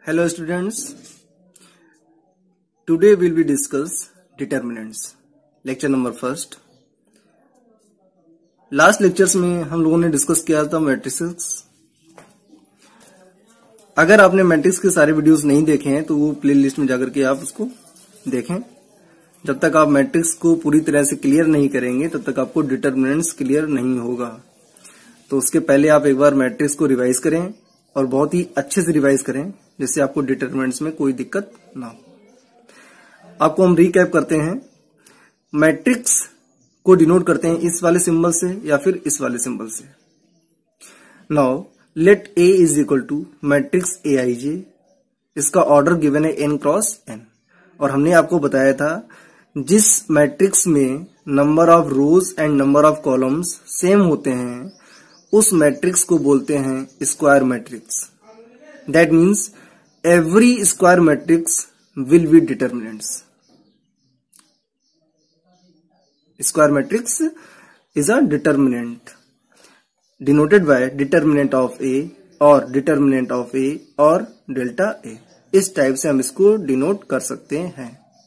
Hello students, today we will discuss determinants. Lecture number first. Last lectures में हम लोगों ने डिस्कस किया था मैट्रिसेस. अगर आपने मैट्रिक्स के सारे वीडियोस नहीं देखे हैं तो वो प्लेलिस्ट में जाकर के आप उसको देखें. जब तक आप मैट्रिक्स को पूरी तरह से क्लियर नहीं करेंगे तब तक आपको डिटर्मिनेंट्स क्लियर नहीं होगा. तो उसके पहले आप एक बार मैट्रिक्स को रिवाइज करें और बहुत ही अच्छे से रिवाइज करें जिससे आपको डिटरमिनेंट्स में कोई दिक्कत ना हो. आपको हम रिकैप करते हैं. मैट्रिक्स को डिनोट करते हैं इस वाले सिंबल से या फिर इस वाले सिंबल से. Now let A is equal to matrix Aij. इसका ऑर्डर गिवन है n क्रॉस n और हमने आपको बताया था जिस मैट्रिक्स में number of rows and number of columns same होते हैं उस मैट्रिक्स को बोलते हैं square matrix. That means every square matrix will be determinants. Square matrix is a determinant denoted by determinant of A or determinant of A or delta A. इस type से हम इसको डिनोट कर सकते हैं.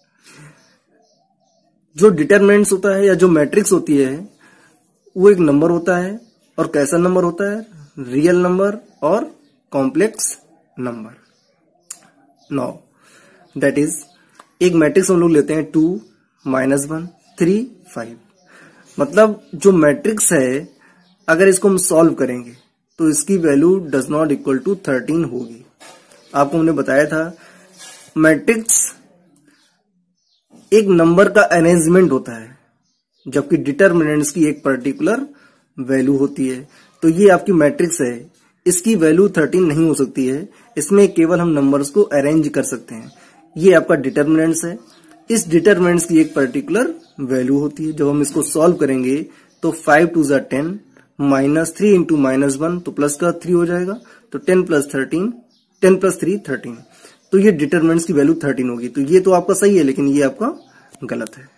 जो डिटरमिनेंट्स होता है या जो मैट्रिक्स होती है वो एक नंबर होता है. और कैसा नंबर होता है? रियल नंबर और complex number. Now that is एक मैट्रिक्स हम लोग लेते हैं 2, -1, 3, 5. मतलब जो मैट्रिक्स है अगर इसको हम सॉल्व करेंगे तो इसकी value does not equal to 13 होगी. आपको हमने बताया था मैट्रिक्स एक नंबर का अरेंजमेंट होता है जबकि डिटरमिनेंट्स की एक पर्टिकुलर वैल्यू होती है. तो ये आपकी मैट्रिक्स है. इसकी वैल्यू 13 नहीं हो सकती है. इसमें केवल हम नंबर्स को अरेंज कर सकते हैं. ये आपका डिटरमिनेंट्स है. इस डिटरमिनेंट्स की एक पर्टिकुलर वैल्यू होती है. जब हम इसको सॉल्व करेंगे तो 5 2 = 10 -3 इंटू -1 तो प्लस का 3 हो जाएगा. तो 10 + 3 13. तो ये डिटरमिनेंट्स की वैल्यू 13 होगी. तो ये तो आपका सही है लेकिन ये आपका गलत है.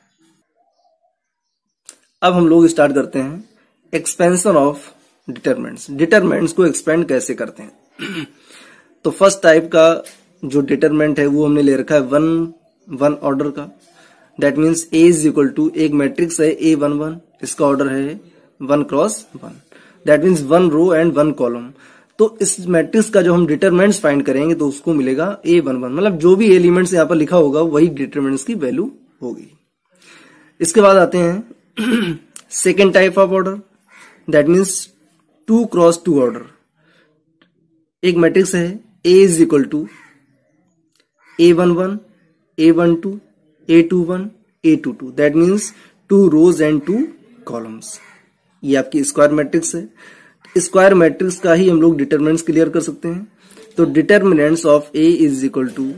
अब हम लोग स्टार्ट करते हैं एक्सपेंशन ऑफ डिटरमिनेंट्स. डिटरमिनेंट्स को एक्सपेंड कैसे करते हैं? तो फर्स्ट टाइप का जो डिटरमिनेंट है वो हमने ले रखा है वन ऑर्डर का. That means A is equal to एक मैट्रिक्स है A11. इसका ऑर्डर है 1 cross 1. That means 1 row and 1 column. तो इस मैट्रिक्स का जो हम डिटरमिनेंट्स फाइंड करेंगे तो उसको मिलेगा A11. मतलब जो भी एलिमेंट्स यहाँ पर लिखा होगा वही डिटरमिनेंट्स की वैल्यू होगी. इसके बाद आते हैं second type of order. That means 2 cross 2 order. एक मैट्रिक्स है A is equal to A11, A12, A21, A22. That means 2 rows and 2 columns. ये आपकी स्क्वायर मैट्रिक्स है. स्क्वायर मैट्रिक्स का ही हम लोग डिटरमिनेंट्स क्लियर कर सकते हैं. तो determinants of A is equal to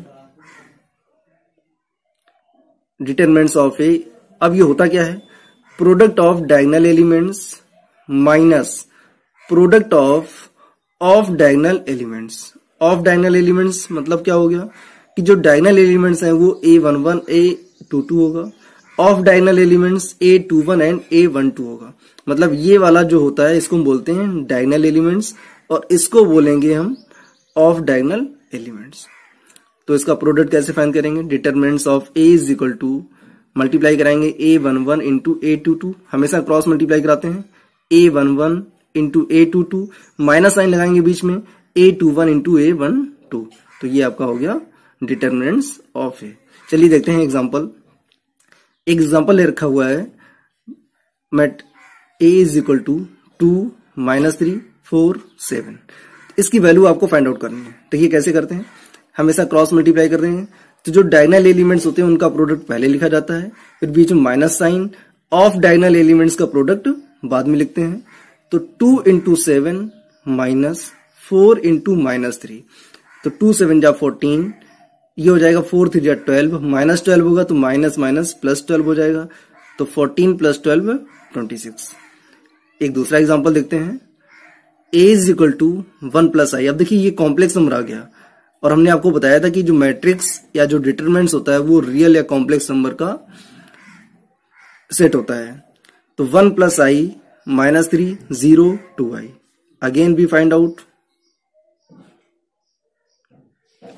determinants of A. अब ये होता क्या है? Product of diagonal elements minus product of diagonal elements. Of diagonal elements मतलब क्या हो गया कि जो डायगोनल एलिमेंट्स हैं वो A11 A22 होगा. Of diagonal elements A21 and A12 होगा. मतलब ये वाला जो होता है इसको हम बोलते हैं डायगोनल एलिमेंट्स और इसको बोलेंगे हम ऑफ डायगोनल एलिमेंट्स. तो इसका प्रोडक्ट कैसे फाइंड करेंगे? Determinants of A is equal to multiply कराएंगे A11 इंटू A22. हमेशा क्रॉस मल्टीप्लाई कराते हैं. A11 into A22 minus sign लगाएंगे बीच में A21 इंटू A12. तो ये आपका हो गया डिटरमिनेंट्स ऑफ A. चलिए देखते हैं एग्जांपल. एक एग्जांपल ले रखा हुआ है मेट A इज इक्वल टू 2 -3 4 7. इसकी वैल्यू आपको फाइंड आउट करनी है. तो ये कैसे करते हैं? हमेशा क्रॉस मल्टीप्लाई कर रहे हैं. तो जो डायगोनल एलिमेंट्स होते हैं उनका प्रोडक्ट पहले लिखा जाता है फिर बीच में minus sign. Of diagonal elements का प्रोडक्ट बाद में लिखते हैं. तो 2 इंटू 7 माइनस 4 इंटू -3. तो 2 7 जा 14. ये हो जाएगा 4 3 जा 12. -12 होगा तो माइनस माइनस प्लस 12 हो जाएगा. तो 14 + 12 26. एक दूसरा एग्जांपल देखते हैं. A is equal to 1 + i. अब देखिए ये कॉम्प्लेक्स नंबर आ गया और हमने आपको बताया था कि जो मैट्रिक्स या जो डिटरमिनेंट्स होता है वो रियल या कॉम्प्लेक्स नंबर का सेट होता है. तो 1 + i -3 0 2i. Again we find out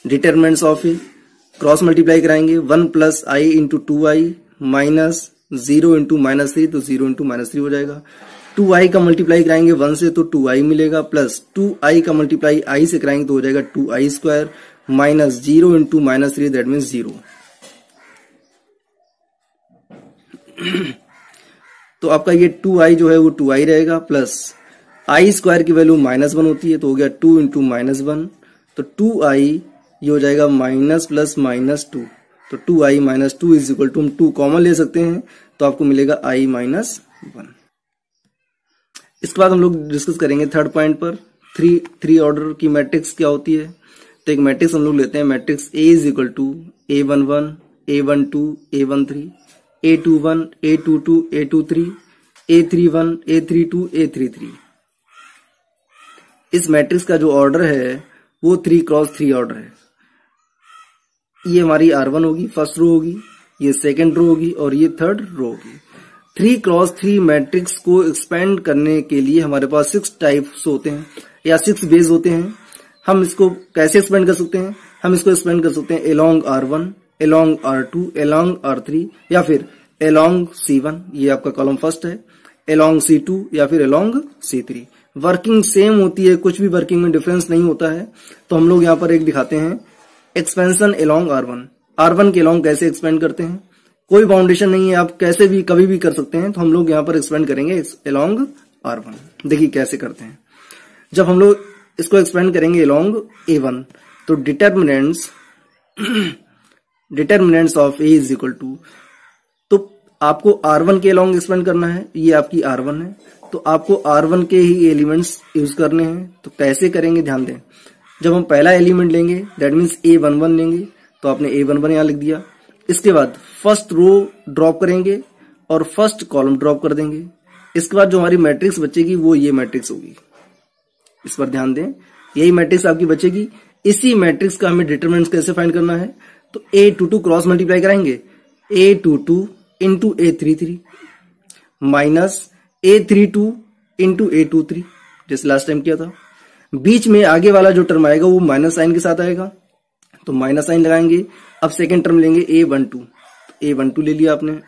determinants of A, cross multiply कराएंगे 1 plus i into 2i minus 0 into -3, तो 0 इंटू -3 हो जाएगा। 2i का मल्टीप्लाई कराएंगे 1 से तो 2i मिलेगा, प्लस 2i का मल्टीप्लाई i से कराएंगे तो हो जाएगा 2i square minus 0 into -3 that means 0। तो आपका ये 2i जो है वो 2i रहेगा, प्लस i स्क्वायर की वैल्यू -1 होती है तो हो गया 2 इंटू -1, तो 2i ये हो जाएगा माइनस प्लस -2, तो 2i minus 2 is equal to, हम 2 कॉमन ले सकते हैं तो आपको मिलेगा i माइनस 1। इसके बाद हम लोग डिस्कस करेंगे थर्ड पॉइंट पर, थ्री ऑर्डर की मैट्रिक्स क्या होती है। तो एक मैट्रिक्स हम लोग लेते हैं, matrix A is equal to A11 A12 A13 A21 A22 A23 A31 A32 A33। इस मैट्रिक्स का जो ऑर्डर है वो 3 क्रॉस 3 ऑर्डर है। ये हमारी R1 होगी, फर्स्ट रो होगी, ये सेकंड रो होगी और ये थर्ड रो होगी। 3 क्रॉस 3 मैट्रिक्स को एक्सपेंड करने के लिए हमारे पास 6 टाइप्स होते हैं या 6 बेस होते हैं। हम इसको कैसे एक्सपेंड कर सकते हैं, हम इसको एक्सपेंड कर सकते हैं along R1, along R2, along R3 या फिर एलोंग C1, ये आपका कॉलम फर्स्ट है, एलोंग C2 या फिर एलोंग C3। वर्किंग सेम होती है, कुछ भी वर्किंग में डिफरेंस नहीं होता है। तो हम लोग यहाँ पर एक दिखाते हैं एक्सपेंशन एलोंग R1। R1 के एलोंग कैसे एक्सपेंड करते हैं, कोई बाउंडेशन नहीं है, आप कैसे भी कभी भी कर सकते हैं। तो हम लोग यहाँ पर एक्सपेंड करेंगे एलोंग R1। देखिए कैसे करते हैं। जब हम लोग इसको एक्सपेंड करेंगे एलोंग A1 तो determinants of A is equal to, तो आपको R1 के एलोंग एक्सपेंड करना है, ये आपकी R1 है तो आपको R1 के ही एलिमेंट्स यूज करने हैं। तो कैसे करेंगे ध्यान दें। जब हम पहला एलिमेंट लेंगे दैट मीन्स A11 लेंगे, तो आपने A11 यहां लिख दिया। इसके बाद फर्स्ट रो ड्रॉप करेंगे और फर्स्ट कॉलम ड्रॉप कर देंगे। इसके बाद जो हमारी मैट्रिक्स बचेगी वो ये मैट्रिक्स होगी, इस पर ध्यान दें, यही मैट्रिक्स आपकी बचेगी। इसी मैट्रिक्स का हमें डिटरमिनेंट्स कैसे फाइंड करना है, तो A22 क्रॉस मल्टीप्लाई कराएंगे A22 into A33 minus A32 into A23 जैसे लास्ट टाइम किया था। बीच में आगे वाला जो टर्म आएगा वो माइनस साइन के साथ आएगा तो माइनस साइन लगाएंगे। अब सेकेंड टर्म लेंगे A12, A12 ले लिया आपने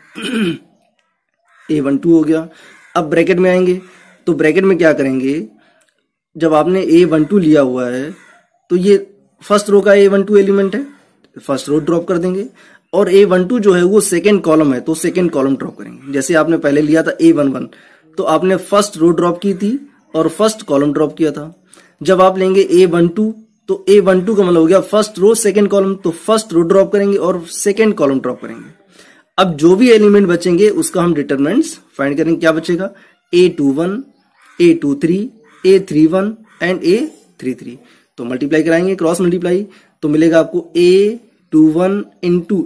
A12 हो गया। अब ब्रैकेट में आएंगे तो ब्रैकेट में क्या करेंगे, जब आपने A12 लिया हुआ है तो ये फर्स्ट रो का A12 एलिमेंट है, फर्स्ट रो ड्रॉप कर देंगे और A12 जो है वो सेकेंड कॉलम है तो सेकेंड कॉलम ड्रॉप करेंगे। जैसे आपने पहले लिया था A11 तो आपने फर्स्ट रो ड्रॉप की थी और फर्स्ट कॉलम ड्रॉप किया था। जब आप लेंगे A12 तो A12 का मतलब हो गया फर्स्ट रो सेकेंड कॉलम, तो फर्स्ट रो ड्रॉप करेंगे और सेकेंड कॉलम ड्रॉप करेंगे। अब जो भी एलिमेंट बचेंगे उसका हम डिटरमिनेंट्स फाइंड करेंगे। क्या बचेगा, A21 A23 A31 and A33। तो मल्टीप्लाई कराएंगे क्रॉस मल्टीप्लाई तो मिलेगा आपको A21 into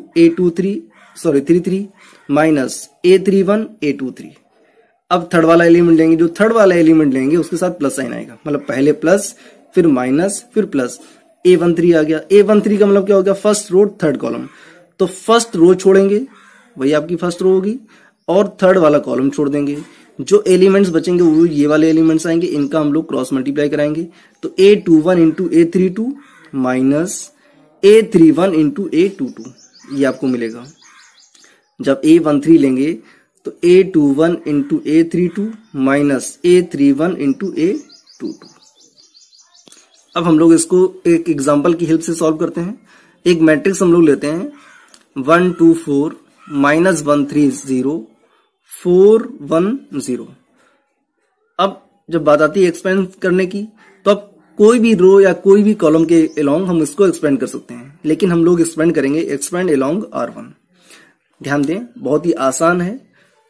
A33 minus A31 A23। अब थर्ड वाला एलिमेंट लेंगे, जो थर्ड वाला एलिमेंट लेंगे उसके साथ प्लस साइन आएगा, मतलब पहले प्लस फिर माइनस फिर प्लस। A13 आ गया, A13 का मतलब क्या हो गया, फर्स्ट रो थर्ड कॉलम, तो फर्स्ट रो छोड़ेंगे वही आपकी फर्स्ट रो होगी और थर्ड वाला कॉलम छोड़ देंगे। जो एलिमेंट्स बचेंगे वो ये वाले एलिमेंट्स आएंगे, इनका हम लोग क्रॉस मल्टीप्लाई कराएंगे तो A21 into A32 minus A31 into A22 ये आपको मिलेगा। जब A13 लेंगे तो A21 into A32 minus A31 into A22। अब हम लोग इसको एक एग्जांपल की हेल्प से सॉल्व करते हैं। एक मैट्रिक्स हम लोग लेते हैं 1 2 4 माइनस 1 3 0 4 1 0। अब जब बात आती है एक्सपेंड करने की तो अब कोई भी रो या कोई भी कॉलम के अलोंग हम इसको एक्सपेंड कर सकते हैं, लेकिन हम लोग एक्सपेंड करेंगे एक्सपेंड अलोंग R1। ध्यान दें बहुत ही आसान है।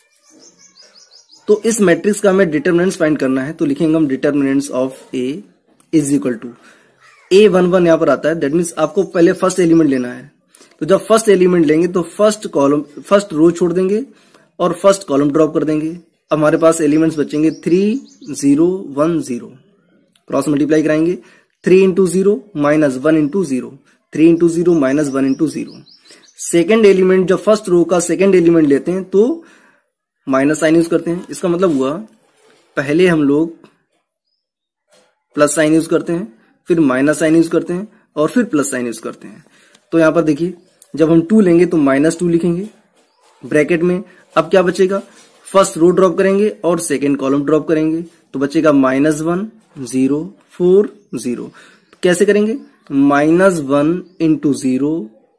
तो इस मैट्रिक्स का हमें डिटरमिनेंट्स फाइंड करना है तो लिखेंगे हम determinants of A is equal to A11 यहां पर आता है, दैट मीन्स आपको पहले फर्स्ट एलिमेंट लेना है। तो जब फर्स्ट एलिमेंट लेंगे तो फर्स्ट रो छोड़ देंगे और फर्स्ट कॉलम ड्रॉप कर देंगे। अब हमारे पास एलिमेंट्स बचेंगे 3 0 1 0, क्रॉस मल्टीप्लाई कराएंगे 3 into 0 minus 1 into 0, 3 into 0 minus 1 into 0। Second element जब फर्स्ट रो का सेकेंड एलिमेंट लेते हैं तो माइनस साइन यूज करते हैं। इसका मतलब हुआ पहले हम लोग प्लस साइन यूज करते हैं फिर माइनस साइन यूज करते हैं और फिर प्लस साइन यूज करते हैं। तो यहाँ पर देखिए जब हम 2 लेंगे तो -2 लिखेंगे ब्रैकेट में। अब क्या बचेगा, फर्स्ट रो ड्रॉप करेंगे और सेकेंड कॉलम ड्रॉप करेंगे तो बचेगा -1 0 4 0। कैसे करेंगे, -1 इंटू 0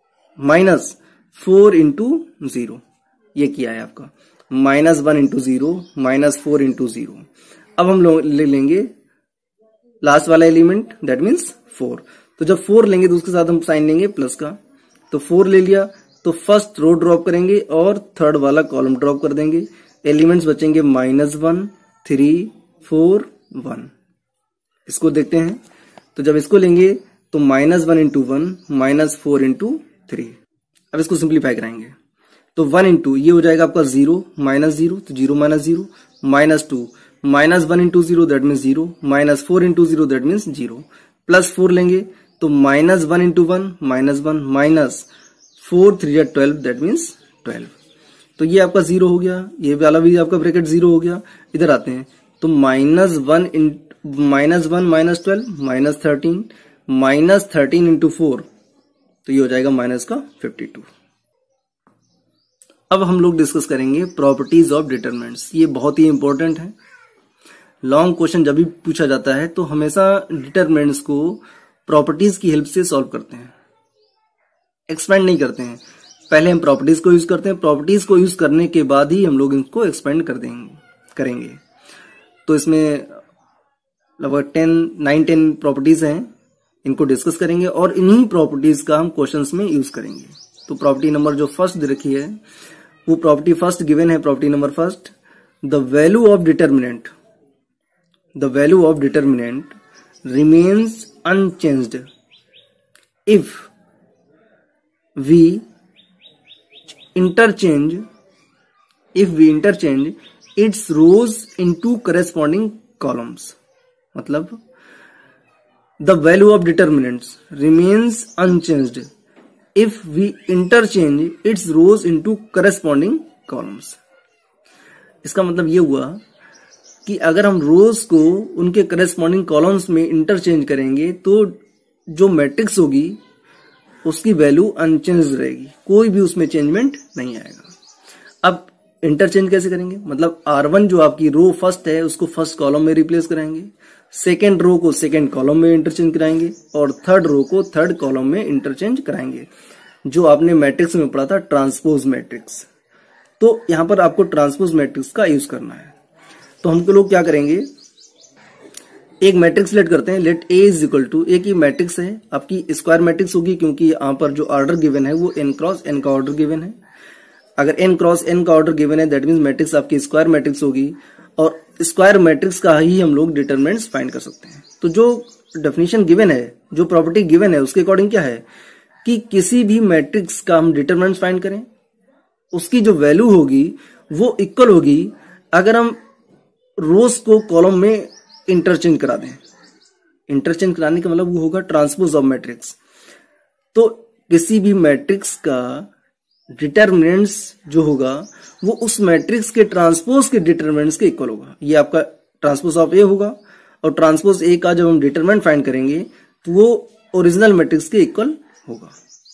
-4 इंटू 0, ये किया है आपका -1 इंटू 0 -4 इंटू 0। अब हम ले लेंगे लास्ट वाला एलिमेंट दैट मीन्स 4। तो जब 4 लेंगे तो उसके साथ हम साइन लेंगे प्लस का। तो 4 ले लिया तो फर्स्ट रो ड्रॉप करेंगे और थर्ड वाला कॉलम ड्रॉप कर देंगे। एलिमेंट्स बचेंगे -1 3 4 1। इसको देखते हैं तो जब इसको लेंगे तो -1 इंटू 1 -4 इंटू 3। अब इसको सिंप्लीफाई कराएंगे तो 1 इंटू ये हो जाएगा आपका 0 -0 तो 0 -0 -2 -1 into 0 that means 0 -4 into 0 that means 0 +4 लेंगे तो -1 इंटू 1 -1 -4 3 12 दैट मीन्स 12। तो ये आपका 0 हो गया, ये वाला भी आपका ब्रैकेट 0 हो गया। इधर आते हैं तो -1 -12 -13 इंटू 4 तो ये हो जाएगा -52। अब हम लोग डिस्कस करेंगे प्रॉपर्टीज ऑफ डिटरमिनेंट्स। ये बहुत ही इंपॉर्टेंट है, लॉन्ग क्वेश्चन जब भी पूछा जाता है तो हमेशा डिटरमिनेंट्स को प्रॉपर्टीज की हेल्प से सॉल्व करते हैं, एक्सपेंड नहीं करते हैं। पहले हम प्रॉपर्टीज को यूज करते हैं, प्रॉपर्टीज को यूज करने के बाद ही हम लोग इनको एक्सपेंड करेंगे। तो इसमें लगभग 9-10 प्रॉपर्टीज हैं, इनको डिस्कस करेंगे और इन्हीं प्रॉपर्टीज का हम क्वेश्चंस में यूज करेंगे। तो प्रॉपर्टी नंबर जो फर्स्ट दे रखी है वो प्रॉपर्टी फर्स्ट गिवन है। Property number first, the value of determinant remains unchanged if we interchange its rows into corresponding columns। मतलब the value of determinants remains unchanged if we interchange its rows into corresponding columns। इसका मतलब ये हुआ कि अगर हम रोज को उनके करस्पॉन्डिंग कॉलम्स में इंटरचेंज करेंगे तो जो मैट्रिक्स होगी उसकी वैल्यू अनचेंज रहेगी, कोई भी उसमें चेंजमेंट नहीं आएगा। अब इंटरचेंज कैसे करेंगे, मतलब R1 जो आपकी रो फर्स्ट है उसको फर्स्ट कॉलम में रिप्लेस कराएंगे, सेकेंड रो को सेकेंड कॉलम में इंटरचेंज कराएंगे और थर्ड रो को थर्ड कॉलम में इंटरचेंज कराएंगे, जो आपने मैट्रिक्स में पढ़ा था ट्रांसपोज मैट्रिक्स। तो यहां पर आपको ट्रांसपोज मैट्रिक्स का यूज करना है। तो हम लोग क्या करेंगे, एक मैट्रिक्स लेट करते हैं। Let A is equal to, A की मैट्रिक्स है आपकी स्क्वायर मैट्रिक्स होगी क्योंकि यहाँ पर जो ऑर्डर गिवन है वो n क्रॉस n का ऑर्डर गिवन है। अगर n क्रॉस n का ऑर्डर गिवन है दैट मीन्स मैट्रिक्स आपकी स्क्वायर मैट्रिक्स होगी और स्क्वायर मैट्रिक्स का ही हम लोग डिटरमिनेंट्स फाइंड कर सकते हैं। तो जो डेफिनेशन गिवन है, जो प्रॉपर्टी गिवन है उसके अकॉर्डिंग क्या है कि किसी भी मैट्रिक्स का हम डिटरमिनेंट्स फाइंड करें, उसकी जो वैल्यू होगी वो इक्वल होगी अगर हम रोज को कॉलम में इंटरचेंज करा दें। इंटरचेंज कराने का मतलब वो होगा ट्रांसपोज ऑफ मैट्रिक्स। तो किसी भी मैट्रिक्स का डिटरमिनेंट्स जो होगा वो उस मैट्रिक्स के ट्रांसपोज के डिटरमिनेंट्स के इक्वल होगा। ये आपका ट्रांसपोज ऑफ ए होगा और ट्रांसपोज ए का जब हम डिटरमिनेंट फाइंड करेंगे तो वो ओरिजिनल मैट्रिक्स के इक्वल होगा।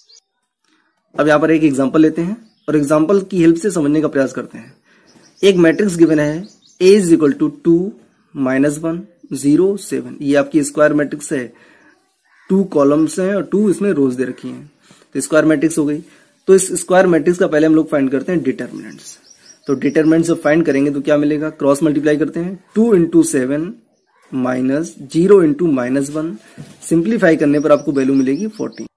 अब यहां पर एक एग्जांपल लेते हैं और एग्जांपल की हेल्प से समझने का प्रयास करते हैं। एक मैट्रिक्स गिवन है A इज इक्वल टू 2 -1 0 7। ये आपकी स्क्वायर मैट्रिक्स है, 2 कॉलम्स हैं और 2 इसमें रोज दे रखी हैं, तो स्क्वायर मैट्रिक्स हो गई। तो इस स्क्वायर मैट्रिक्स का पहले हम लोग फाइंड करते हैं डिटरमिनेंट्स। तो डिटरमिनेंट्स जब फाइंड करेंगे तो क्या मिलेगा, क्रॉस मल्टीप्लाई करते हैं, 2 इंटू 7 माइनस 0 इंटू -1, सिंप्लीफाई करने पर आपको वैल्यू मिलेगी 14।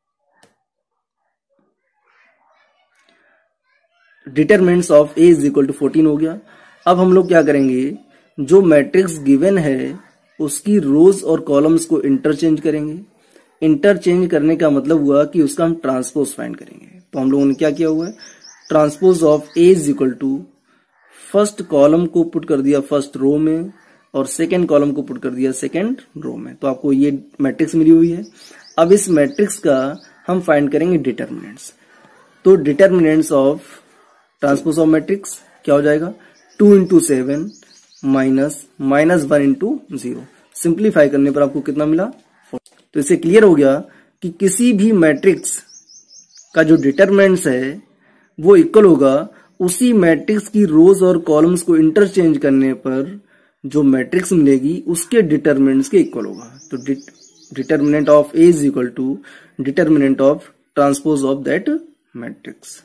Determinants of A is equal to 14 हो गया। अब हम लोग क्या करेंगे, जो मैट्रिक्स गिवन है उसकी रोज और कॉलम्स को इंटरचेंज करेंगे। इंटरचेंज करने का मतलब हुआ कि उसका हम ट्रांसपोज फाइंड करेंगे। तो हम लोगों ने क्या किया हुआ है, transpose of A is equal to first column को पुट कर दिया फर्स्ट रो में और सेकेंड कॉलम को पुट कर दिया सेकेंड रो में। तो आपको ये मैट्रिक्स मिली हुई है। अब इस मैट्रिक्स का हम फाइंड करेंगे डिटरमिनेंट्स। तो determinants of transpose of matrix क्या हो जाएगा, 2 इंटू 7 माइनस -1 इंटू 0, सिंप्लीफाई करने पर आपको कितना मिला 4। तो इससे क्लियर हो गया कि किसी भी मैट्रिक्स का जो डिटरमिनेंट्स है वो इक्वल होगा उसी मैट्रिक्स की रोज और कॉलम्स को इंटरचेंज करने पर जो मैट्रिक्स मिलेगी उसके डिटरमिनेंट्स के इक्वल होगा। तो determinant of A is equal to determinant of transpose of that matrix.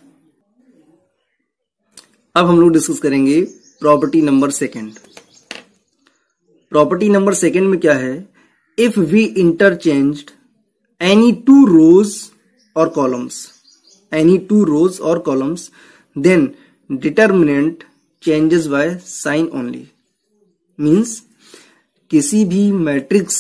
अब हम लोग डिस्कस करेंगे property number second. Property number second में क्या है, if we interchanged any two rows और columns then determinant changes by sign only. Means किसी भी मैट्रिक्स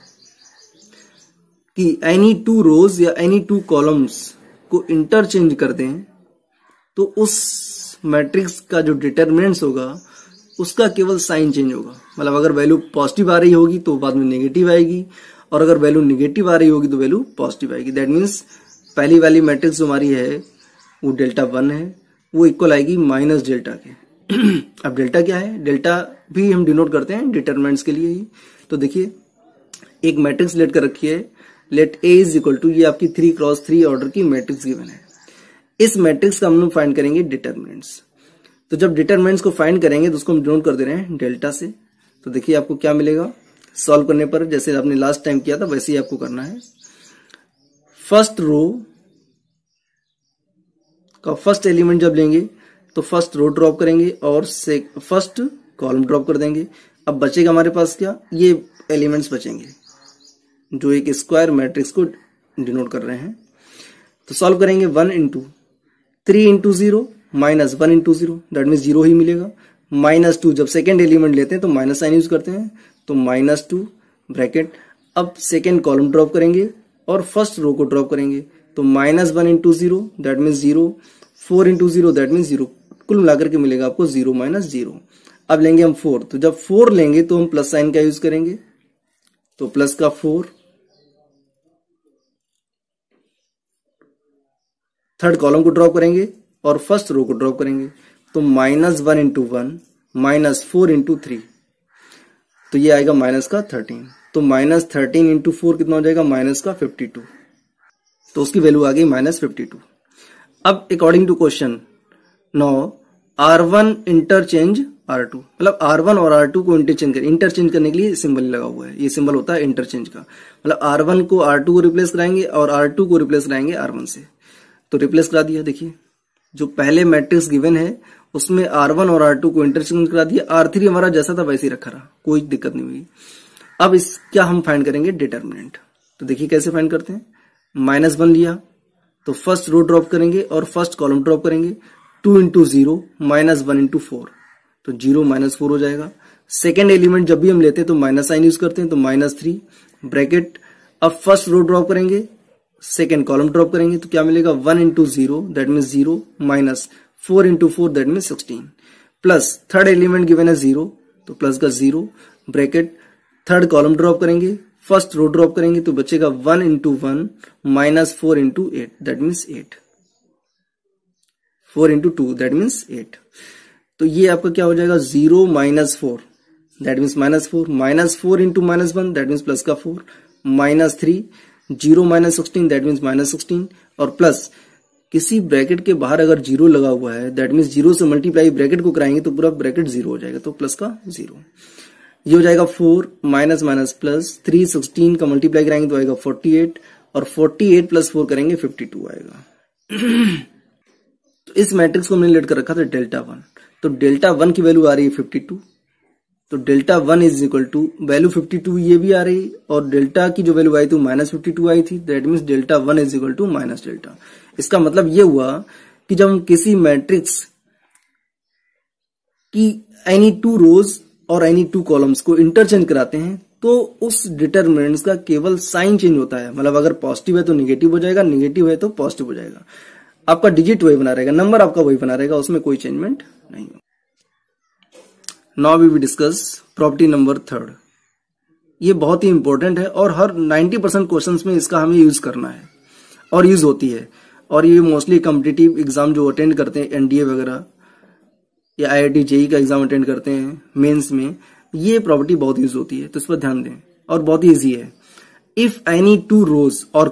की एनी टू रोज या एनी टू कॉलम्स को इंटरचेंज कर दें तो उस मैट्रिक्स का जो डिटरमिनेंट्स होगा उसका केवल साइन चेंज होगा। मतलब अगर वैल्यू पॉजिटिव आ रही होगी तो बाद में नेगेटिव आएगी, और अगर वैल्यू नेगेटिव आ रही होगी तो वैल्यू पॉजिटिव आएगी। दैट मीन्स पहली वाली मैट्रिक्स जो हमारी है वो डेल्टा 1 है, वो इक्वल आएगी माइनस डेल्टा के। अब डेल्टा क्या है, डेल्टा भी हम डिनोट करते हैं डिटरमिनेंट्स के लिए ही। तो देखिए एक मैट्रिक्स लेट कर रखी है, let A is equal to, ये आपकी 3x3 ऑर्डर की मैट्रिक्स गिवन है। इस मैट्रिक्स का हम लोग फाइंड करेंगे डिटरमिनेंट्स। तो जब डिटरमिनेंट्स को फाइंड करेंगे तो उसको हम डिनोट कर दे रहे हैं डेल्टा से। तो देखिए आपको क्या मिलेगा सॉल्व करने पर, जैसे आपने लास्ट टाइम किया था वैसे ही आपको करना है। फर्स्ट रो का फर्स्ट एलिमेंट जब लेंगे तो फर्स्ट रो ड्रॉप करेंगे और फर्स्ट कॉलम ड्रॉप कर देंगे। अब बचेगा हमारे पास क्या, ये एलिमेंट्स बचेंगे जो एक स्क्वायर मैट्रिक्स को डिनोट कर रहे हैं। तो सॉल्व करेंगे 1 into 3 into 0 minus 1 into 0, that mean 0 ही मिलेगा। -2 जब सेकेंड एलिमेंट लेते हैं तो माइनस साइन यूज करते हैं, तो -2 ब्रैकेट। अब सेकेंड कॉलम ड्रॉप करेंगे और फर्स्ट रो को ड्रॉप करेंगे, तो -1 into 0 that mean 0, 4 into 0 that mean 0, कुल मिलाकर के मिलेगा आपको 0 माइनस 0। अब लेंगे हम 4, तो जब 4 लेंगे तो हम प्लस साइन का यूज करेंगे, तो प्लस का 4, थर्ड कॉलम को ड्रॉप करेंगे और फर्स्ट रो को ड्रॉप करेंगे, तो -1 इंटू 1 माइनस 4 इंटू 3, तो ये आएगा माइनस का 13। तो -13 इंटू 4 कितना हो जाएगा, माइनस का 52, तो उसकी वैल्यू आ गई -52। अब according to question now R1 interchange R2, मतलब R1 और R2 को इंटरचेंज करने के लिए सिंबल लगा हुआ है, ये सिंबल होता है इंटरचेंज का। मतलब R1 को R2 को रिप्लेस कराएंगे और R2 को रिप्लेस कराएंगे R1 से। तो रिप्लेस करा दिया, देखिए जो पहले मैट्रिक्स गिवन है उसमें R1 और R2 को इंटरचेंज करा दिया, R3 हमारा जैसा था वैसे ही रखा रहा, कोई दिक्कत नहीं हुई। अब इसका हम फाइंड करेंगे डिटरमिनेंट। तो देखिए कैसे फाइंड करते हैं, -1 लिया तो फर्स्ट रो ड्रॉप करेंगे और फर्स्ट कॉलम ड्रॉप करेंगे, 2 इंटू 0 -1 इंटू 4, तो 0 माइनस 4 हो जाएगा। सेकेंड एलिमेंट जब भी हम लेते हैं तो माइनस साइन यूज करते हैं, तो -3 ब्रैकेट। अब फर्स्ट रो ड्रॉप करेंगे, सेकेंड कॉलम ड्रॉप करेंगे, तो क्या मिलेगा 1 into 0 that mean 0 minus 4 into 4 that mean 16, plus third element given है 0, तो प्लस का 0 ब्रैकेट। थर्ड कॉलम ड्रॉप करेंगे, फर्स्ट रो ड्रॉप करेंगे, तो बचेगा 1 into 1 minus 4 into 8 that means 8, 4 into 2 that means 8। तो ये आपका क्या हो जाएगा 0 minus 4 that means -4, -4 into -1 that means plus का 4, -3, 0 माइनस 16 दैट मीन्स -16, और प्लस किसी ब्रैकेट के बाहर अगर 0 लगा हुआ है दैट मीन्स 0 से मल्टीप्लाई ब्रैकेट को कराएंगे तो पूरा ब्रैकेट 0 हो जाएगा, तो प्लस का 0। ये हो जाएगा 4 माइनस माइनस प्लस 3, 16 का मल्टीप्लाई कराएंगे तो आएगा 48, और 48 प्लस 4 करेंगे 52 आएगा। तो इस मैट्रिक्स को हमने लेट कर रखा था डेल्टा 1, तो डेल्टा 1 की वैल्यू आ रही है 52, तो delta 1 is equal to value 52 ये भी आ रही, और डेल्टा की जो वैल्यू आई थी -52 आई थी, that means delta 1 is equal to minus delta. इसका मतलब ये हुआ कि जब हम किसी मैट्रिक्स की एनी टू रोज और एनी टू कॉलम्स को इंटरचेंज कराते हैं तो उस डिटरमिनेंट्स का केवल साइन चेंज होता है। मतलब अगर पॉजिटिव है तो निगेटिव हो जाएगा, निगेटिव है तो पॉजिटिव हो जाएगा, आपका डिजिट वही बना रहेगा, नंबर आपका वही बना रहेगा, उसमें कोई चेंजमेंट नहीं होगा। Now we will discuss property number 3। ये बहुत ही इंपॉर्टेंट है और हर 90% क्वेश्चंस में इसका हमें यूज करना है और यूज होती है, और ये मोस्टली कॉम्पिटिटिव एग्जाम जो अटेंड करते हैं एनडीए वगैरह या आईआईटी जेई का एग्जाम अटेंड करते हैं मेंस में, ये प्रॉपर्टी बहुत यूज होती है, तो इस पर ध्यान दें और बहुत ही ईजी है। इफ एनी टू रोज और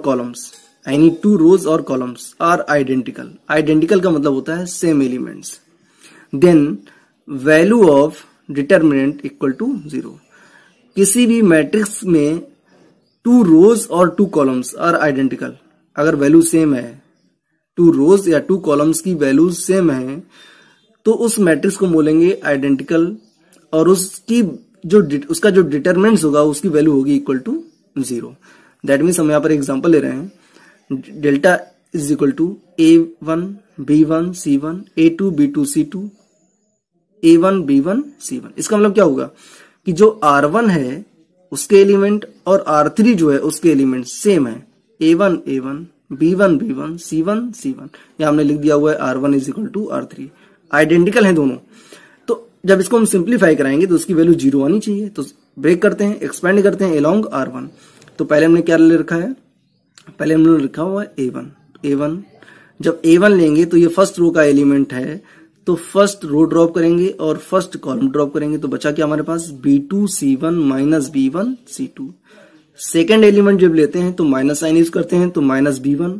कॉलम्स आर आइडेंटिकल, आइडेंटिकल का मतलब होता है same elements, then value of determinant equal to 0। किसी भी मैट्रिक्स में टू रोज और टू कॉलम्स आर आइडेंटिकल, अगर वैल्यू सेम है, टू रोज या टू कॉलम्स की वैल्यू सेम है, तो उस मैट्रिक्स को बोलेंगे आइडेंटिकल, और उसका जो डिटरमिनेंट्स होगा उसकी वैल्यू होगी इक्वल टू 0। दैट मीन्स हम यहाँ पर एग्जांपल ले रहे हैं, delta is equal to A1 B1 C1 A2 B2 C2 A1 B1 C1। इसका मतलब क्या होगा कि जो R1 है उसके एलिमेंट और R3 जो है उसके एलिमेंट सेम है, A1 A1 B1 B1 C1 C1। यहां हमने लिख दिया हुआ है R1 is equal to R3, identical है दोनों। तो जब इसको हम सिंप्लीफाई कराएंगे तो उसकी वैल्यू 0 आनी चाहिए। तो ब्रेक करते हैं, एक्सपेंड करते हैं अलोंग R1। तो पहले हमने क्या ले रखा है, पहले हमने लिखा हुआ है A1। जब A1 लेंगे तो ये फर्स्ट रो का एलिमेंट है, तो फर्स्ट रो ड्रॉप करेंगे और फर्स्ट कॉलम ड्रॉप करेंगे, तो बचा क्या हमारे पास B2 C1 minus B1 C2। Second element जब लेते हैं तो माइनस साइन यूज करते हैं, तो माइनस B1।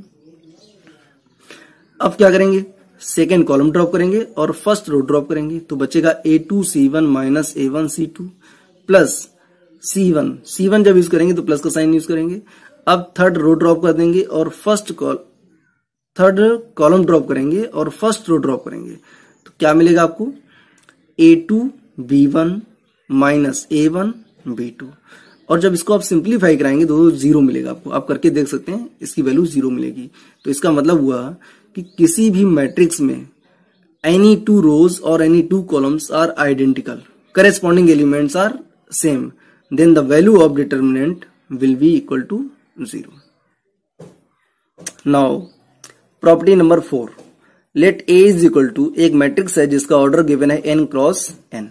अब क्या करेंगे, सेकेंड कॉलम ड्रॉप करेंगे और फर्स्ट रो ड्रॉप करेंगे, तो बचेगा A2 C1 minus A1 C2 plus C1 जब यूज करेंगे तो प्लस का साइन यूज करेंगे। अब थर्ड रो ड्रॉप कर देंगे और थर्ड कॉलम ड्रॉप करेंगे और फर्स्ट रो ड्रॉप करेंगे, तो क्या मिलेगा आपको, A2 B1 minus A1 B2। और जब इसको आप सिंप्लीफाई कराएंगे तो 0 मिलेगा आपको, आप करके देख सकते हैं, इसकी वैल्यू 0 मिलेगी। तो इसका मतलब हुआ कि किसी भी मैट्रिक्स में एनी टू रोज और any two columns are identical, corresponding elements are same, then the value of determinant will be equal to 0। Now property number 4, let A is equal to, एक मैट्रिक्स है जिसका ऑर्डर गिवन है n cross n।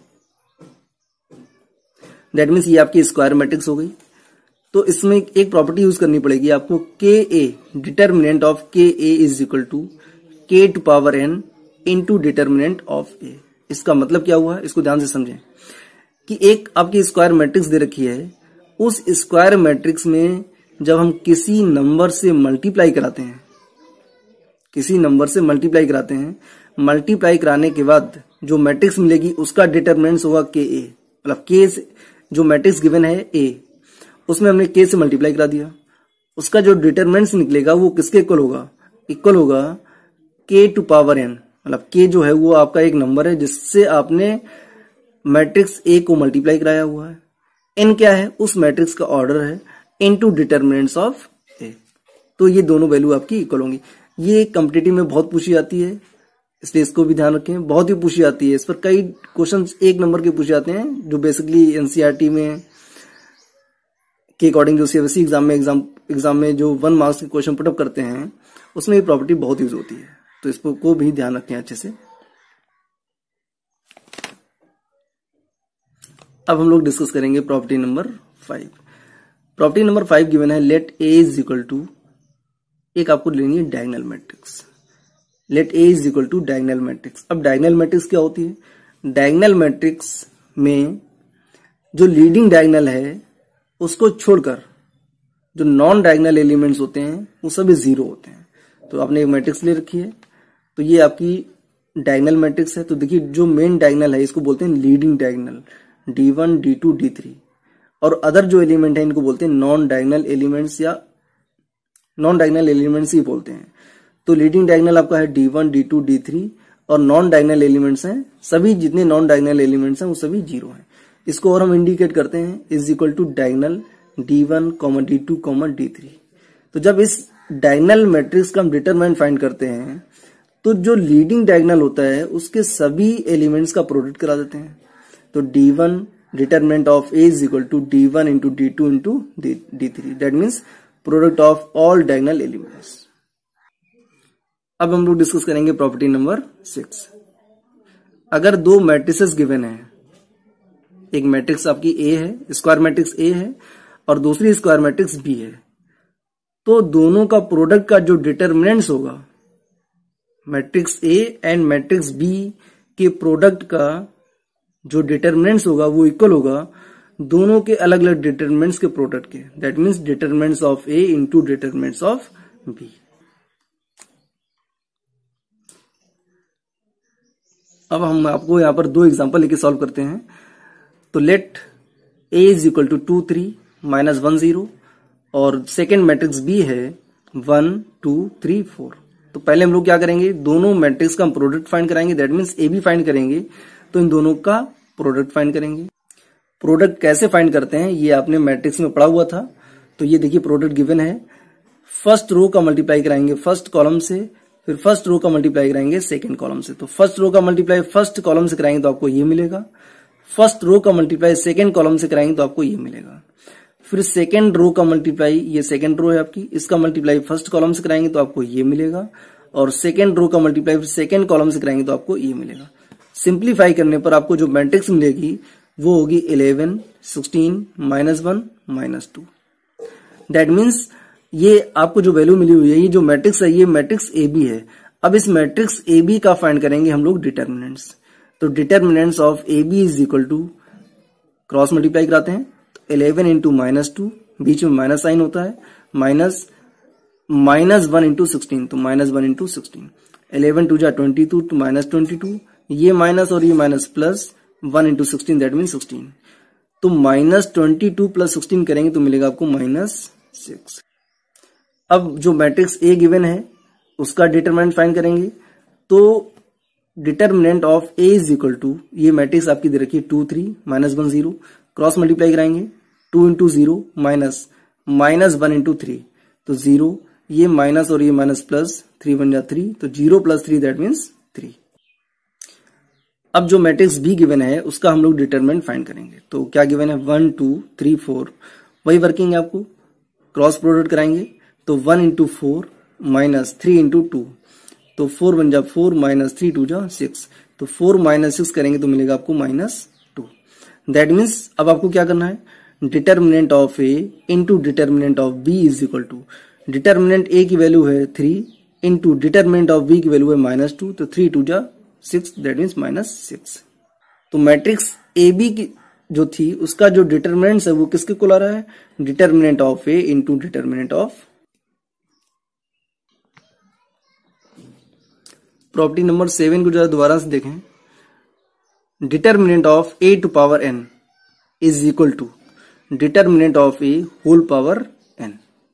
That means ये आपकी square matrix हो गई। तो इसमें एक प्रॉपर्टी यूज करनी पड़ेगी आपको, KA, determinant of KA is equal to K to power n into determinant of A। इसका मतलब क्या हुआ, इसको ध्यान से समझें कि एक आपकी स्क्वायर मैट्रिक्स दे रखी है, उस स्क्वायर मैट्रिक्स में जब हम किसी नंबर से मल्टीप्लाई कराते हैं, मल्टीप्लाई कराने के बाद जो मैट्रिक्स मिलेगी उसका डिटर्मिनेंट्स होगा KA, मतलब K से जो मैट्रिक्स गिवन है A, उसमें हमने K से मल्टीप्लाई करा दिया, उसका जो डिटर्मिनेंट्स निकलेगा वो किसके इक्वल होगा, K टू पावर n। मतलब K जो है वो आपका एक नंबर है जिससे आपने मैट्रिक्स A को मल्टीप्लाई कराया हुआ है, n क्या है, उस मैट्रिक्स का ऑर्डर है, इनटू डिटर्मिनेंट्स ऑफ A। तो ये दोनों वैल्यू आपकी इक्वल होंगी। ये कॉम्पिटिटिव में बहुत पूछी जाती है, इसलिए इसको भी ध्यान रखें, बहुत ही पूछी जाती है। इस पर कई क्वेश्चंस 1 नंबर के पूछे जाते हैं, जो बेसिकली एनसीईआरटी में के अकॉर्डिंग जो सीबीएसई एग्जाम में जो 1 मार्क्स के क्वेश्चन पुटअप करते हैं उसमें ये प्रॉपर्टी बहुत यूज होती है, तो इसको को भी ध्यान रखें अच्छे से। अब हम लोग डिस्कस करेंगे property number 5। Property number 5 given है, let A is equal to, एक आपको लेनी है diagonal matrix, let A is equal to diagonal matrix. अब डायगोनल मैट्रिक्स क्या होती है, डायगोनल मैट्रिक्स में जो लीडिंग डायगोनल है उसको छोड़कर जो नॉन डायगोनल एलिमेंट्स होते हैं वो सभी 0 होते हैं। तो आपने एक मैट्रिक्स ले रखी है, तो ये आपकी डायगोनल मैट्रिक्स है। तो देखिए जो मेन डायगोनल है इसको बोलते हैं leading diagonal, D1 D2 D3, और अदर जो एलिमेंट है इनको बोलते हैं नॉन डायगोनल एलिमेंट्स, या नॉन डायगोनल एलिमेंट्स ही बोलते हैं। तो लीडिंग डायगोनल आपका है D1 D2 D3, और नॉन डायगोनल एलिमेंट्स हैं, सभी जितने नॉन डायगोनल एलिमेंट्स हैं वो सभी 0 हैं। इसको और हम इंडिकेट करते हैं is equal to diagonal D1, D2, D3। तो जब इस डायगोनल मैट्रिक्स का हम डिटरमिनेंट फाइंड करते हैं तो जो लीडिंग डायगोनल होता है उसके सभी एलिमेंट्स का प्रोडक्ट करा देते हैं। तो D1 determinant of A is equal to D1 into D2 into D3, that means product of all diagonal elements. अब हम लोग डिस्कस करेंगे प्रॉपर्टी नंबर 6। अगर 2 मैट्रिसेस गिवन है, एक मैट्रिक्स आपकी A है, स्क्वायर मैट्रिक्स A है, और दूसरी स्क्वायर मैट्रिक्स B है, तो दोनों का प्रोडक्ट का जो डिटरमिनेंट्स होगा, matrix A and matrix B के प्रोडक्ट का जो डिटरमिनेंट्स होगा वो इक्वल होगा दोनों के अलग अलग डिटरमिनेंट्स के प्रोडक्ट के, that means determinants of A into determinants of B. अब हम आपको यहां पर दो एग्जांपल लेके सॉल्व करते हैं। तो let A is equal to 2 3 minus 1 0 और सेकेंड मैट्रिक्स बी है 1 2 3 4। तो पहले हम लोग क्या करेंगे, दोनों मैट्रिक्स का हम प्रोडक्ट फाइंड कराएंगे, that means A B find करेंगे, तो इन दोनों का प्रोडक्ट फाइंड करेंगे। प्रोडक्ट कैसे फाइंड करते हैं ये आपने मैट्रिक्स में पढ़ा हुआ था। तो ये देखिए प्रोडक्ट गिवन है, फर्स्ट रो का मल्टीप्लाई कराएंगे फर्स्ट कॉलम से, फिर फर्स्ट रो का मल्टीप्लाई कराएंगे सेकंड कॉलम से। तो फर्स्ट रो का मल्टीप्लाई फर्स्ट कॉलम से कराएंगे तो आपको ये मिलेगा, फर्स्ट रो का मल्टीप्लाई सेकंड कॉलम से कराएंगे तो आपको ये मिलेगा। फिर सेकंड रो का मल्टीप्लाई, ये सेकंड रो है आपकी, इसका मल्टीप्लाई फर्स्ट कॉलम से कराएंगे तो आपको ये मिलेगा, और सेकंड रो का मल्टीप्लाई फिर सेकंड कॉलम से कराएंगे तो आपको ये मिलेगा। सिंप्लीफाई करने पर आपको जो मैट्रिक्स मिलेगी वो होगी 11 16 -1 -2। दैट मीन्स ये आपको जो वैल्यू मिली हुई है, ये जो मैट्रिक्स है ये मैट्रिक्स ए बी है। अब इस मैट्रिक्स ए बी का फाइंड करेंगे हम लोग डिटर्मिनेंट्स। तो determinants of A B is equal to, cross multiply कराते हैं, तो 11 इंटू -2, बीच में माइनस साइन होता है, माइनस -1 इंटू 16, तो -1 इंटू 16, 11 2 जा 22 टू -22, ये माइनस और ये minus plus 1 into 16 that mean 16। तो -22 प्लस 16 करेंगे तो मिलेगा आपको -6। अब जो मैट्रिक्स ए गिवन है उसका डिटरमिनेंट फाइंड करेंगे। तो determinant of A is equal to, ये मैट्रिक्स आपकी दे रखी है 2 3 -1 0, क्रॉस मल्टीप्लाई कराएंगे 2 इंटू 0 माइनस -1 इंटू 3, तो 0, ये माइनस और ये माइनस प्लस, 3 1 जा 3, तो 0 + 3 दैट मीन्स 3। अब जो मैट्रिक्स बी गिवन है उसका हम लोग डिटरमिनेंट फाइंड करेंगे। तो क्या गिवन है 1 2 3 4, वही वर्किंग है, आपको क्रॉस प्रोडक्ट कराएंगे तो 1 इंटू 4 माइनस 3 इंटू 2, तो 4 1 जा 4 माइनस 3 2 जा 6, तो 4 - 6 करेंगे तो मिलेगा आपको -2। दैट मीन्स अब आपको क्या करना है, determinant of A into determinant of B is equal to, determinant A की वैल्यू है 3 इंटू डिटरमिनेंट ऑफ बी की वैल्यू है -2, तो 3 2 जा 6 दैट मीन्स -6। तो मैट्रिक्स ए बी की जो थी उसका जो डिटरमिनेंट्स है वो किसके को ला रहा है, determinant of A into determinant of. Property number 7 को जरा दोबारा से देखें, determinant of A to power n is equal to determinant of A whole power n।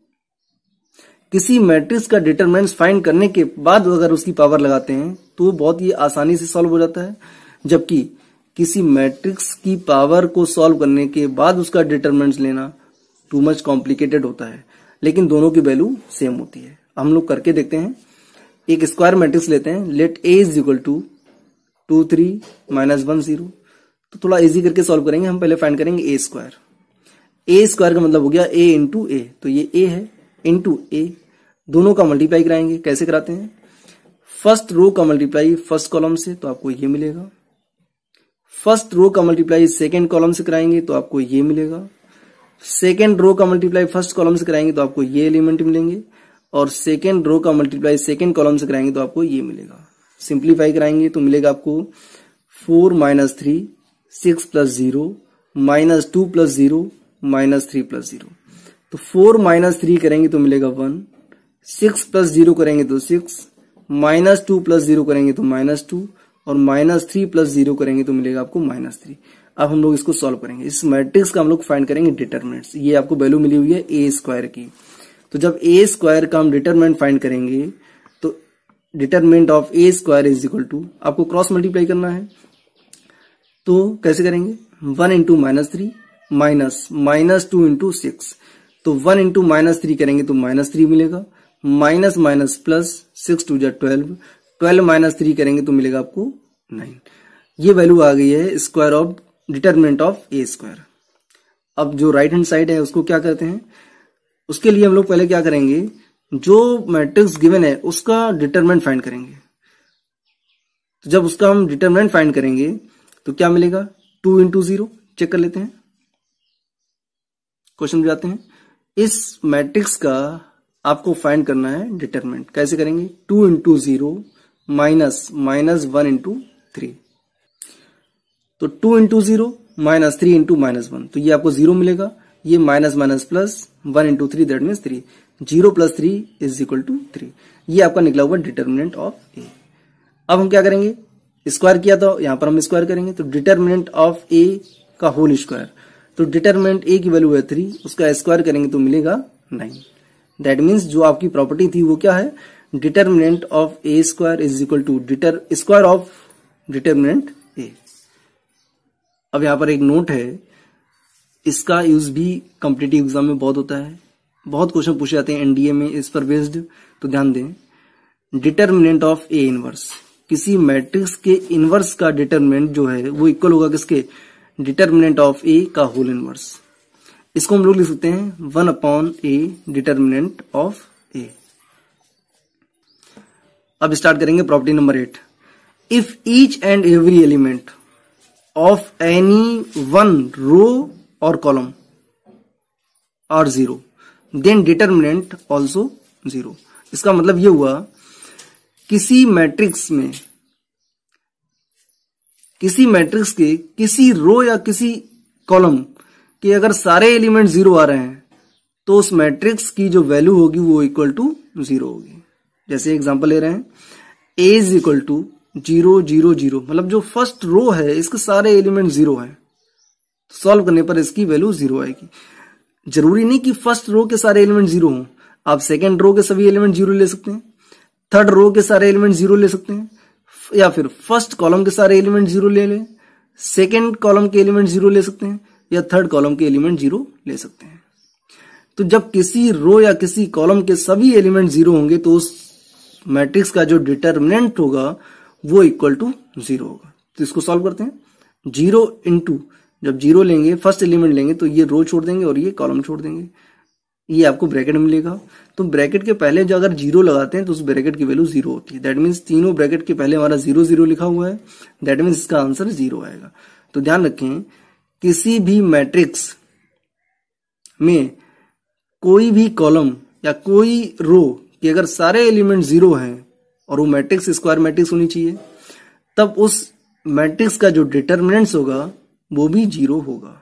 किसी मैट्रिक्स का डिटरमिनेंट्स फाइंड करने के बाद अगर उसकी पावर लगाते हैं तो बहुत ही आसानी से सॉल्व हो जाता है, जबकि किसी मैट्रिक्स की पावर को सॉल्व करने के बाद उसका डिटरमिनेंट्स लेना टू मच कॉम्प्लिकेटेड होता है, लेकिन दोनों की वैल्यू सेम होती है। हम लोग करके देखते हैं। एक स्क्वायर मैट्रिक्स लेते हैं, let A is equal to 2 3 -1 0। तो थोड़ा इजी करके सॉल्व करेंगे। हम पहले फाइंड करेंगे ए स्क्वायर। ए स्क्वायर का मतलब हो गया ए इंटू ए, तो ये ए है इंटू ए, दोनों का मल्टीप्लाई कराएंगे। कैसे कराते हैं, फर्स्ट रो का मल्टीप्लाई फर्स्ट कॉलम से तो आपको ये मिलेगा, फर्स्ट रो का मल्टीप्लाई सेकेंड कॉलम से कराएंगे तो आपको ये मिलेगा, सेकेंड रो का मल्टीप्लाई फर्स्ट कॉलम से कराएंगे तो आपको ये एलिमेंट मिलेंगे, और सेकेंड रो का मल्टीप्लाई सेकेंड कॉलम से कराएंगे तो आपको ये मिलेगा। सिंप्लीफाई कराएंगे तो मिलेगा आपको 4 - 3 6 + 0 -2 + 0 -3 + 0। तो 4 - 3 करेंगे तो मिलेगा 1, 6 + 0 करेंगे तो 6, -2 + 0 करेंगे तो -2, और -3 + 0 करेंगे तो मिलेगा आपको -3। अब हम लोग इसको सॉल्व करेंगे। इस मैट्रिक्स का हम लोग फाइंड करेंगे डिटरमिनेंट्स। ये आपको वैल्यू मिली हुई है ए स्क्वायर की। तो जब ए स्क्वायर का हम डिटरमिनेंट फाइंड करेंगे तो determinant of A square is equal to, आपको क्रॉस मल्टीप्लाई करना है। तो कैसे करेंगे, 1 इंटू -3 -2 इंटू 6, तो 1 इंटू -3 करेंगे तो -3 मिलेगा, माइनस प्लस 6 2 जा 12, 12 - 3 करेंगे तो मिलेगा आपको 9। ये वैल्यू आ गई है square of determinant of A square. अब जो राइट हैंड साइड है उसको क्या करते हैं, उसके लिए हम लोग पहले क्या करेंगे, जो मैट्रिक्स गिवन है उसका डिटरमिनेंट फाइंड करेंगे। तो जब उसका हम डिटरमिनेंट फाइंड करेंगे तो क्या मिलेगा, 2 इंटू 0। चेक कर लेते हैं, क्वेश्चन में जाते हैं। इस मैट्रिक्स का आपको फाइंड करना है डिटरमिनेंट। कैसे करेंगे, 2 इंटू 0 -1 इंटू 3। तो 2 इंटू 0 -3 इंटू -1, तो ये आपको 0 मिलेगा। ये minus minus plus 1 into 3 that means 3, 0 + 3 is equal to 3। ये आपका निकला हुआ डिटर्मिनेंट ऑफ ए। अब हम क्या करेंगे, स्क्वायर किया तो यहां पर हम स्क्वायर करेंगे, तो डिटर्मिनेंट ऑफ ए का होल स्क्वायर, तो डिटर्मिनेंट ए की वैल्यू है 3, उसका स्क्वायर करेंगे तो मिलेगा 9। दैट मीन्स जो आपकी प्रॉपर्टी थी वो क्या है, determinant of A square is equal to square of determinant A. अब यहां पर एक नोट है, इसका यूज भी कॉम्पिटिटिव एग्जाम में बहुत होता है, बहुत क्वेश्चन पूछे जाते हैं एनडीए में इस पर बेस्ड, तो ध्यान दें। डिटर्मिनेंट ऑफ ए इनवर्स, किसी मैट्रिक्स के इनवर्स का डिटर्मिनेंट जो है वो इक्वल होगा किसके, डिटर्मिनेंट ऑफ ए का होल इनवर्स। इसको हम लोग लिख सकते हैं 1/a डिटर्मिनेंट ऑफ ए। अब स्टार्ट करेंगे property number 8। If each and every element of any one row और column are 0 then determinant also 0। इसका मतलब ये हुआ, किसी मैट्रिक्स के किसी रो या किसी कॉलम के अगर सारे एलिमेंट 0 आ रहे हैं तो उस मैट्रिक्स की जो वैल्यू होगी वो इक्वल टू 0 होगी। जैसे एग्जांपल ले रहे हैं, a इज इक्वल टू 0 0 0, मतलब जो फर्स्ट रो है इसके सारे एलिमेंट 0 हैं, सॉल्व करने पर इसकी वैल्यू 0 आएगी। जरूरी नहीं कि फर्स्ट रो के सारे एलिमेंट 0 हों, आप सेकेंड रो के सभी एलिमेंट 0 ले सकते हैं, थर्ड रो के सारे एलिमेंट 0 ले सकते हैं, या फिर फर्स्ट कॉलम के सारे एलिमेंट 0 ले लें, सेकेंड कॉलम के एलिमेंट 0 ले सकते हैं, या थर्ड कॉलम के एलिमेंट 0 ले सकते हैं। तो जब किसी रो या किसी कॉलम के सभी एलिमेंट 0 होंगे तो उस मैट्रिक्स का जो डिटर्मिनेंट होगा वो इक्वल टू 0 होगा। तो इसको सॉल्व करते हैं, 0 इंटू, जब 0 लेंगे फर्स्ट एलिमेंट लेंगे तो ये रो छोड़ देंगे और ये कॉलम छोड़ देंगे, ये आपको ब्रैकेट मिलेगा। तो ब्रैकेट के पहले जो अगर 0 लगाते हैं तो उस ब्रैकेट की वैल्यू 0 होती है। दैट मीन्स तीनों ब्रैकेट के पहले हमारा 0 0 लिखा हुआ है, दैट मीन्स इसका आंसर 0 आएगा। तो ध्यान रखें, किसी भी मैट्रिक्स में कोई भी कॉलम या कोई रो के अगर सारे एलिमेंट 0 हैं और वो मैट्रिक्स स्क्वायर मैट्रिक्स होनी चाहिए, तब उस मैट्रिक्स का जो डिटर्मिनेंट्स होगा वो भी 0 होगा।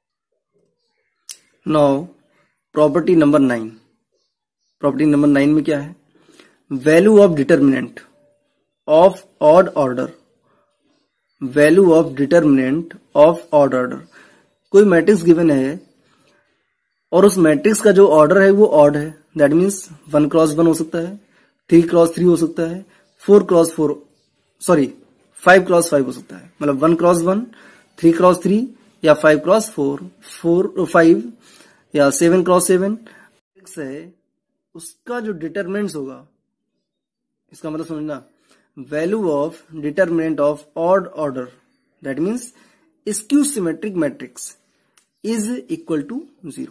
Now property number 9। Property number 9 में क्या है, value of determinant of odd order, value of determinant of odd order. कोई मैट्रिक्स गिवन है और उस मैट्रिक्स का जो ऑर्डर है वो ऑड है, दैट मीन्स 1 क्रॉस 1 हो सकता है, 3 क्रॉस 3 हो सकता है, 5 क्रॉस 5 हो सकता है, मतलब 1 क्रॉस 1, 3 क्रॉस 3 या 5 क्रॉस 5 या 7 क्रॉस 7 है। उसका जो डिटर्मिनेंट्स होगा, इसका मतलब समझना, value of determinant of odd order that means skew symmetric matrix is equal to 0।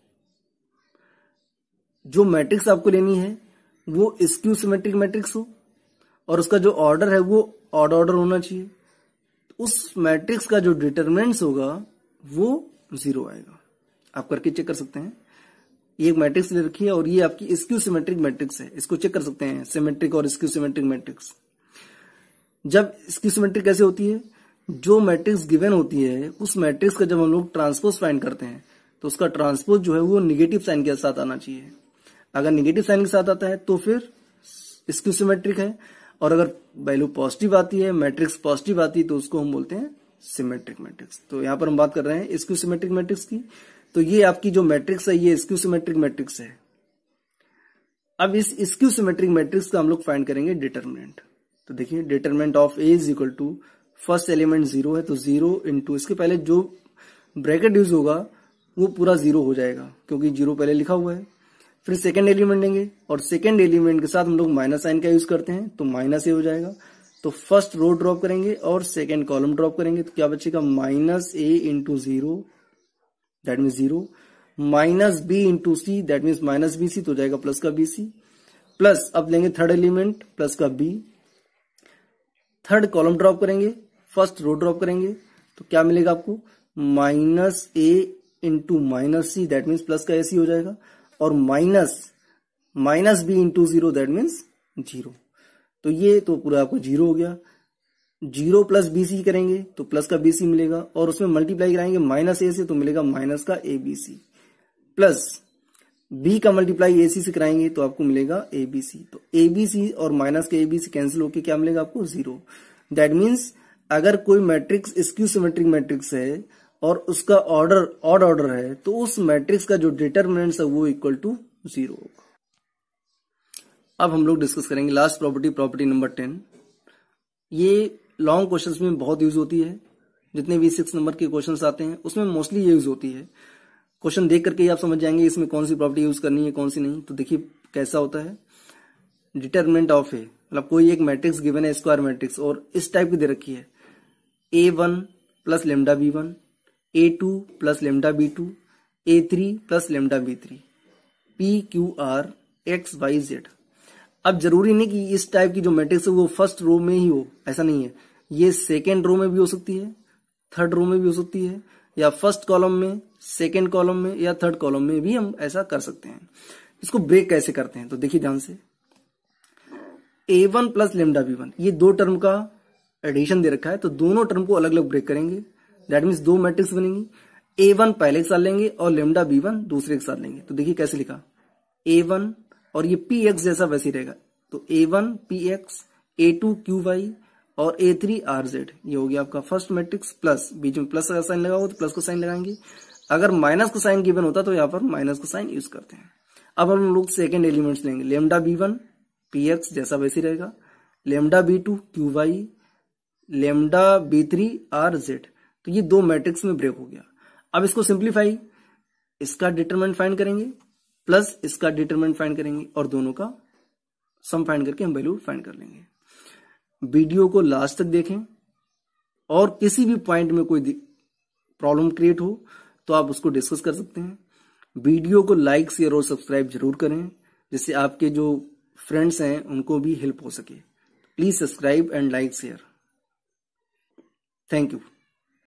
जो मैट्रिक्स आपको लेनी है वो स्क्यू सिमेट्रिक मैट्रिक्स हो और उसका जो ऑर्डर है वो ऑड ऑर्डर होना चाहिए, उस मैट्रिक्स का जो डिटर्मिनेंट्स होगा वो 0 आएगा। आप करके चेक कर सकते हैं, एक मैट्रिक्स ले रखी है और ये आपकी स्क्यू सिमेट्रिक मैट्रिक्स है, इसको चेक कर सकते हैं, सिमेट्रिक और स्क्यू सिमेट्रिक मैट्रिक्स। जब स्क्यू सिमेट्रिक कैसे होती है, जो मैट्रिक्स गिवन होती है उस मैट्रिक्स का जब हम लोग ट्रांसपोज फाइंड करते हैं तो उसका ट्रांसपोज जो है वो निगेटिव साइन के साथ आना चाहिए। अगर निगेटिव साइन के साथ आता है तो फिर स्क्यू सिमेट्रिक है, और अगर वैल्यू पॉजिटिव आती है, मैट्रिक्स पॉजिटिव आती है, तो उसको हम बोलते हैं सिमेट्रिक मैट्रिक्स। तो यहां पर हम बात कर रहे हैं स्क्यू सिमेट्रिक मैट्रिक्स की। तो ये आपकी जो मैट्रिक्स है ये स्क्यू सिमेट्रिक मैट्रिक्स है। अब इस स्क्यू सिमेट्रिक मैट्रिक्स का हम लोग फाइंड करेंगे डिटर्मिनेंट। तो देखिए, determinant of A is equal to, first element 0 है तो 0 इंटू, इसके पहले जो ब्रैकेट यूज होगा वो पूरा 0 हो जाएगा क्योंकि 0 पहले लिखा हुआ है। फिर सेकेंड एलिमेंट लेंगे और सेकेंड एलिमेंट के साथ हम लोग माइनस साइन का यूज करते हैं तो माइनस ए हो जाएगा। तो फर्स्ट रो ड्रॉप करेंगे और सेकेंड कॉलम ड्रॉप करेंगे तो क्या बचेगा, minus A into 0 that means 0, minus B into C that means minus B C, तो जाएगा प्लस का बी सी, प्लस अब लेंगे थर्ड एलिमेंट प्लस का बी, थर्ड कॉलम ड्रॉप करेंगे, फर्स्ट रो ड्रॉप करेंगे तो क्या मिलेगा आपको, minus A into minus C that means plus का ए सी हो जाएगा, और minus B into 0 that means 0। तो ये तो पूरा आपको 0 हो गया। जीरो प्लस बीसी करेंगे तो प्लस का बीसी मिलेगा, और उसमें मल्टीप्लाई कराएंगे माइनस ए से तो मिलेगा माइनस का एबीसी, प्लस बी का मल्टीप्लाई एसी से कराएंगे तो आपको मिलेगा एबीसी। तो एबीसी और माइनस के एबीसी कैंसिल होकर क्या मिलेगा आपको? जीरो। दैट मीन्स अगर कोई मैट्रिक्स स्क्यू सिमेट्रिक मैट्रिक्स है और उसका ऑर्डर ऑड ऑर्डर है तो उस मैट्रिक्स का जो डिटरमिनेंट्स है वो इक्वल टू जीरो होगा। अब हम लोग डिस्कस करेंगे लास्ट प्रॉपर्टी, प्रॉपर्टी नंबर 10। ये लॉन्ग क्वेश्चंस में बहुत यूज होती है, जितने भी 6 नंबर के क्वेश्चंस आते हैं उसमें मोस्टली ये यूज होती है। क्वेश्चन देख करके ही आप समझ जाएंगे इसमें कौन सी प्रॉपर्टी यूज करनी है कौन सी नहीं। तो देखिए कैसा होता है, डिटरमिनेंट ऑफ ए, मतलब कोई एक मैट्रिक्स गिवन है, स्क्वायर मैट्रिक्स, और इस टाइप की दे रखी है, A1 plus lambda B1, A2 plus lambda B2, A3 plus lambda B3, PQR XYZ। अब जरूरी नहीं कि इस टाइप की जो मैट्रिक्स है वो फर्स्ट रो में ही हो, ऐसा नहीं है। ये सेकेंड रो में भी हो सकती है, थर्ड रो में भी हो सकती है, या फर्स्ट कॉलम में, सेकेंड कॉलम में, या थर्ड कॉलम में भी हम ऐसा कर सकते हैं। इसको ब्रेक कैसे करते हैं तो देखिए ध्यान से, A1 प्लस लेमडा B1, ये दो टर्म का एडिशन दे रखा है, तो दोनों टर्म को अलग अलग ब्रेक करेंगे। दैट मीन्स दो मैट्रिक्स बनेंगी, A1 पहले के साथ लेंगे और लेमडा B1 दूसरे के साथ लेंगे। तो देखिए कैसे लिखा, A1 और ये PX जैसा वैसे ही रहेगा, तो A1 PX, A2 QY और A3 RZ, ये हो गया आपका फर्स्ट मैट्रिक्स। प्लस बीच में प्लस का साइन लगा हो तो प्लस का साइन लगाएंगे, अगर माइनस का साइन गिवन होता तो यहाँ पर माइनस का साइन यूज करते हैं। अब हम लोग सेकेंड एलिमेंट्स लेंगे, लेमडा B1 PX जैसा वैसे ही रहेगा, lambda B2 QY, lambda B3 RZ। तो ये दो मैट्रिक्स में ब्रेक हो गया। अब इसको सिंप्लीफाई, इसका डिटरमिनेंट फाइंड करेंगे प्लस इसका डिटरमिनेंट फाइंड करेंगे और दोनों का सम फाइंड करके हम वैल्यू फाइंड कर लेंगे। वीडियो को लास्ट तक देखें और किसी भी पॉइंट में कोई प्रॉब्लम क्रिएट हो तो आप उसको डिस्कस कर सकते हैं। वीडियो को लाइक शेयर और सब्सक्राइब जरूर करें, जिससे आपके जो फ्रेंड्स हैं उनको भी हेल्प हो सके। Please subscribe and like share. Thank you.